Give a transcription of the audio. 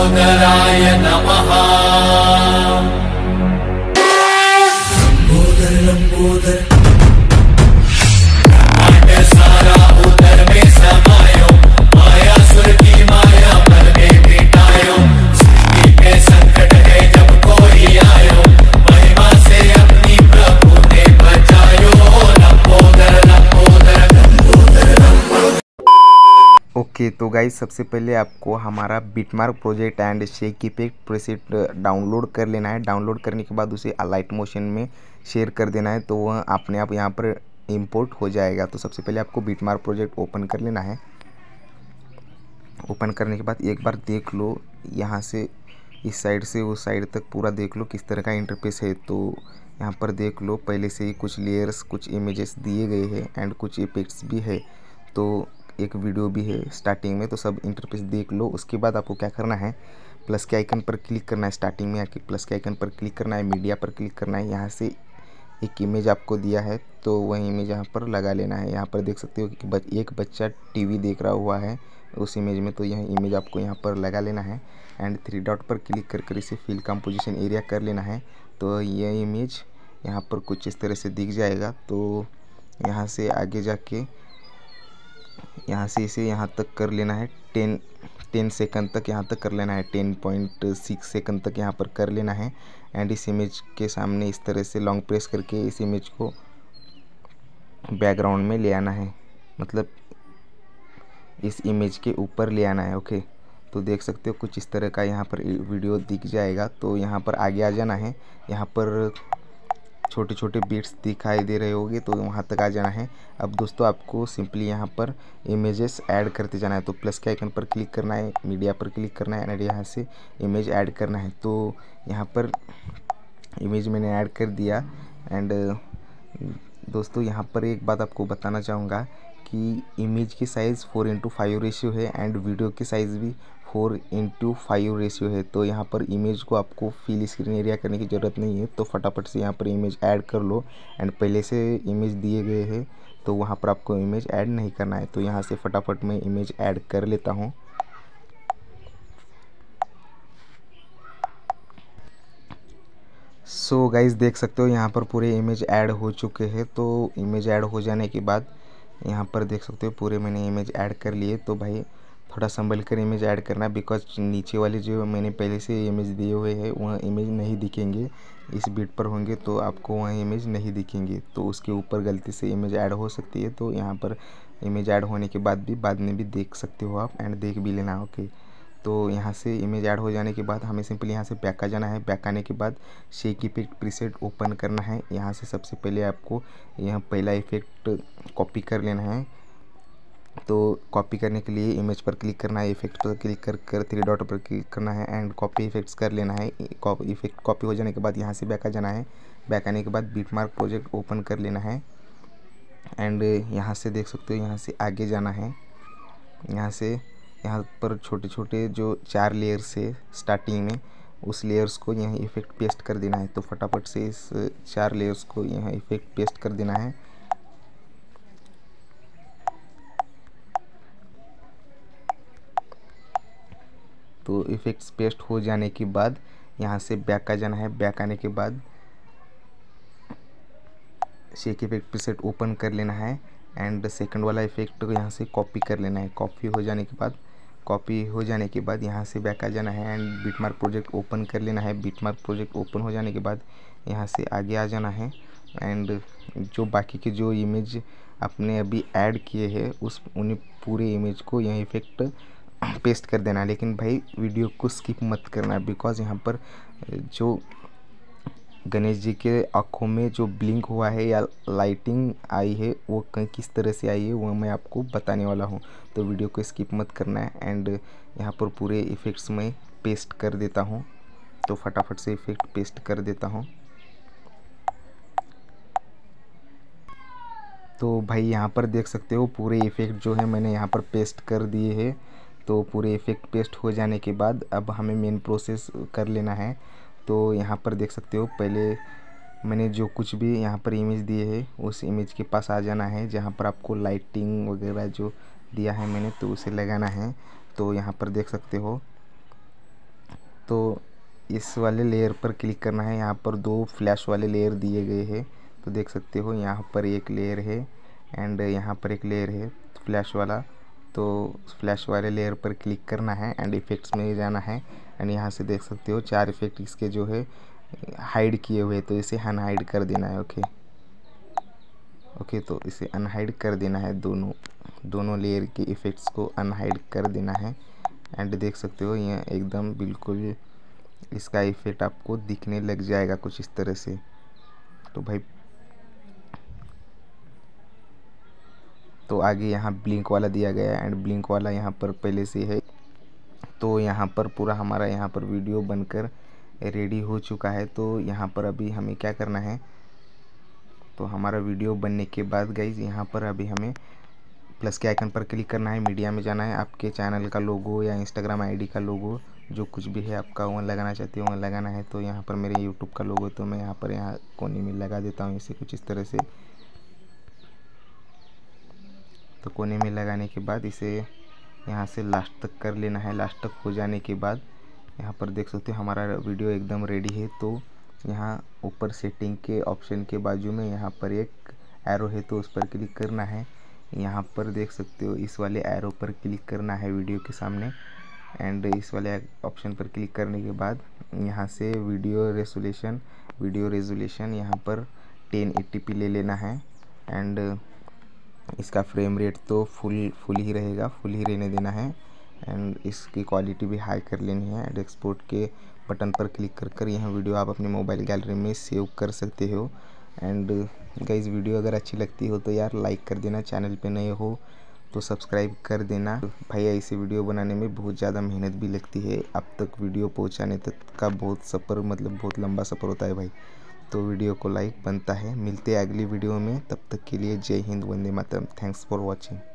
लंबोदराय नमः। लंबोदर लंबोदर सारा उदर में समायो, माया सुर की माया पर में मिटायो। सृष्टि पे संकट है जब कोई आयो, महिमा से अपनी प्रभु ने बचायो। लंबोदर लंबोदर लंबोदर लंबोदर। ओके तो गाइस, सबसे पहले आपको हमारा beat mark project and shake effect preset download कर लेना है। डाउनलोड करने के बाद उसे लाइट मोशन में शेयर कर देना है, तो वह अपने आप यहाँ पर इंपोर्ट हो जाएगा। तो सबसे पहले आपको बिटमार्क प्रोजेक्ट ओपन कर लेना है। ओपन करने के बाद एक बार देख लो, यहाँ से इस साइड से उस साइड तक पूरा देख लो किस तरह का इंटरफेस है। तो यहाँ पर देख लो, पहले से ही कुछ लेयर्स, कुछ इमेजेस दिए गए हैं एंड कुछ इफेक्ट्स भी है। तो एक वीडियो भी है स्टार्टिंग में, तो सब इंटरफेस देख लो। उसके बाद आपको क्या करना है, प्लस के आइकन पर क्लिक करना है। स्टार्टिंग में आके प्लस के आइकन पर क्लिक करना है, मीडिया पर क्लिक करना है। यहाँ से एक इमेज आपको दिया है, तो वह इमेज यहाँ पर लगा लेना है। यहाँ पर देख सकते हो कि एक बच्चा टीवी देख रहा हुआ है उस इमेज में, तो यह इमेज आपको यहाँ पर लगा लेना है एंड थ्री डॉट पर क्लिक कर इसे फिल कंपोजिशन एरिया कर लेना है। तो यह इमेज यहाँ पर कुछ इस तरह से दिख जाएगा। तो यहाँ से आगे जाके यहाँ से इसे यहाँ तक कर लेना है, 10 सेकंड तक यहाँ तक कर लेना है, 10.6 सेकंड तक यहाँ पर कर लेना है। एंड इस इमेज के सामने इस तरह से लॉन्ग प्रेस करके इस इमेज को बैकग्राउंड में ले आना है, मतलब इस इमेज के ऊपर ले आना है। ओके, तो देख सकते हो कुछ इस तरह का यहाँ पर वीडियो दिख जाएगा। तो यहाँ पर आगे आ जाना है, यहाँ पर छोटे छोटे बिट्स दिखाई दे रहे होंगे, तो वहाँ तक आ जाना है। अब दोस्तों आपको सिंपली यहाँ पर इमेजेस ऐड करते जाना है। तो प्लस के आइकन पर क्लिक करना है, मीडिया पर क्लिक करना है एंड यहाँ से इमेज ऐड करना है। तो यहाँ पर इमेज मैंने ऐड कर दिया। एंड दोस्तों यहाँ पर एक बात आपको बताना चाहूँगा कि इमेज की साइज़ 4:5 रेशियो है एंड वीडियो की साइज़ भी 4:5 रेशियो है। तो यहाँ पर इमेज को आपको फिल स्क्रीन एरिया करने की ज़रूरत नहीं है, तो फटाफट से यहाँ पर इमेज ऐड कर लो। एंड पहले से इमेज दिए गए हैं, तो वहाँ पर आपको इमेज ऐड नहीं करना है। तो यहाँ से फटाफट मैं इमेज ऐड कर लेता हूँ। सो गाइस, देख सकते हो यहाँ पर पूरे इमेज ऐड हो चुके हैं। तो इमेज ऐड हो जाने के बाद यहाँ पर देख सकते हो पूरे मैंने इमेज ऐड कर लिए। तो भाई थोड़ा संभल कर इमेज ऐड करना, बिकॉज नीचे वाले जो मैंने पहले से इमेज दिए हुए हैं वह इमेज नहीं दिखेंगे। इस बिट पर होंगे तो आपको वह इमेज नहीं दिखेंगे, तो उसके ऊपर गलती से इमेज ऐड हो सकती है। तो यहाँ पर इमेज ऐड होने के बाद में भी देख सकते हो आप, एंड देख भी लेना। ओके, तो यहाँ से इमेज ऐड हो जाने के बाद हमें सिंपली यहाँ से बैक आ जाना है। बैक आने के बाद शेक इफेक्ट प्रीसेट ओपन करना है। यहाँ से सबसे पहले आपको यहाँ पहला इफेक्ट कॉपी कर लेना है। तो कॉपी करने के लिए इमेज पर क्लिक करना है, इफेक्ट पर क्लिक कर थ्री डॉट पर क्लिक करना है एंड कॉपी इफेक्ट्स कर लेना है। इफेक्ट कॉपी हो जाने के बाद यहाँ से बैक आ जाना है। बैक आने के बाद बिटमार्क प्रोजेक्ट ओपन कर लेना है एंड यहाँ से देख सकते हो यहाँ से आगे जाना है। यहाँ पर छोटे छोटे जो 4 लेयर्स है स्टार्टिंग में, उस लेयर्स को यहाँ इफेक्ट पेस्ट कर देना है। तो फटाफट से इस 4 लेयर्स को यहाँ इफेक्ट पेस्ट कर देना है। तो इफेक्ट्स पेस्ट हो जाने के बाद यहाँ से बैक आ जाना है। बैक आने के बाद शेक इफेक्ट प्रीसेट ओपन कर लेना है एंड सेकंड वाला इफेक्ट को यहाँ से कॉपी कर लेना है। कॉपी हो जाने के बाद यहाँ से बैक आ जाना है एंड बिटमार्क प्रोजेक्ट ओपन कर लेना है। बिटमार्क प्रोजेक्ट ओपन हो जाने के बाद यहाँ से आगे आ जाना है एंड जो बाकी के जो इमेज आपने अभी ऐड किए हैं उन्हें पूरे इमेज को यहाँ इफेक्ट पेस्ट कर देना है। लेकिन भाई वीडियो को स्किप मत करना, बिकॉज यहाँ पर जो गणेश जी के आँखों में जो ब्लिंक हुआ है या लाइटिंग आई है वो किस तरह से आई है वो मैं आपको बताने वाला हूँ। तो वीडियो को स्किप मत करना है एंड यहाँ पर पूरे इफ़ेक्ट्स में पेस्ट कर देता हूँ। तो फटाफट से इफ़ेक्ट पेस्ट कर देता हूँ। तो भाई यहाँ पर देख सकते हो पूरे इफ़ेक्ट जो है मैंने यहाँ पर पेस्ट कर दिए हैं। तो पूरे इफ़ेक्ट पेस्ट हो जाने के बाद अब हमें मेन प्रोसेस कर लेना है। तो यहाँ पर देख सकते हो पहले मैंने जो कुछ भी यहाँ पर इमेज दिए है उस इमेज के पास आ जाना है, जहाँ पर आपको लाइटिंग वगैरह जो दिया है मैंने तो उसे लगाना है। तो यहाँ पर देख सकते हो तो इस वाले लेयर पर क्लिक करना है। यहाँ पर 2 फ्लैश वाले लेयर दिए गए हैं, तो देख सकते हो यहाँ पर एक लेयर है एंड यहाँ पर एक लेयर है फ्लैश वाला। तो फ्लैश वाले लेयर पर क्लिक करना है एंड इफ़ेक्ट्स में जाना है एंड यहाँ से देख सकते हो 4 इफ़ेक्ट इसके जो है हाइड किए हुए, तो इसे अनहाइड कर देना है। ओके, तो इसे अनहाइड कर देना है, दोनों लेयर के इफ़ेक्ट्स को अनहाइड कर देना है एंड देख सकते हो ये एकदम बिल्कुल इसका इफ़ेक्ट आपको दिखने लग जाएगा कुछ इस तरह से। तो भाई तो आगे यहाँ ब्लिंक वाला दिया गया है एंड ब्लिंक वाला यहाँ पर पहले से है। तो यहाँ पर पूरा हमारा यहाँ पर वीडियो बनकर रेडी हो चुका है। तो यहाँ पर अभी हमें क्या करना है, तो हमारा वीडियो बनने के बाद गाइज यहाँ पर अभी हमें प्लस के आइकन पर क्लिक करना है, मीडिया में जाना है, आपके चैनल का लोगो या इंस्टाग्राम आईडी का लोगो जो कुछ भी है आपका वो लगाना चाहते हो वो लगाना है। तो यहाँ पर मेरे यूट्यूब का लोगो तो मैं यहाँ पर कोने में लगा देता हूँ इसे कुछ इस तरह से। तो कोने में लगाने के बाद इसे यहाँ से लास्ट तक कर लेना है। लास्ट तक हो जाने के बाद यहाँ पर देख सकते हो हमारा वीडियो एकदम रेडी है। तो यहाँ ऊपर सेटिंग के ऑप्शन के बाजू में यहाँ पर एक एरो है, तो उस पर क्लिक करना है। यहाँ पर देख सकते हो इस वाले एरो पर क्लिक करना है वीडियो के सामने एंड इस वाले ऑप्शन पर क्लिक करने के बाद यहाँ से वीडियो रेजोल्यूशन यहाँ पर 1080p ले लेना है एंड इसका फ्रेम रेट तो फुल ही रहेगा, फुल ही रहने देना है एंड इसकी क्वालिटी भी हाई कर लेनी है एंड एक्सपोर्ट के बटन पर क्लिक कर यह वीडियो आप अपने मोबाइल गैलरी में सेव कर सकते हो। एंड गाइस वीडियो अगर अच्छी लगती हो तो यार लाइक कर देना, चैनल पे नए हो तो सब्सक्राइब कर देना। भाई ऐसी वीडियो बनाने में बहुत ज़्यादा मेहनत भी लगती है, अब तक वीडियो पहुंचाने तक का बहुत लंबा सफ़र होता है भाई। तो वीडियो को लाइक बनता है। मिलते हैं अगली वीडियो में, तब तक के लिए जय हिंद, वंदे मातरम। Thanks for watching.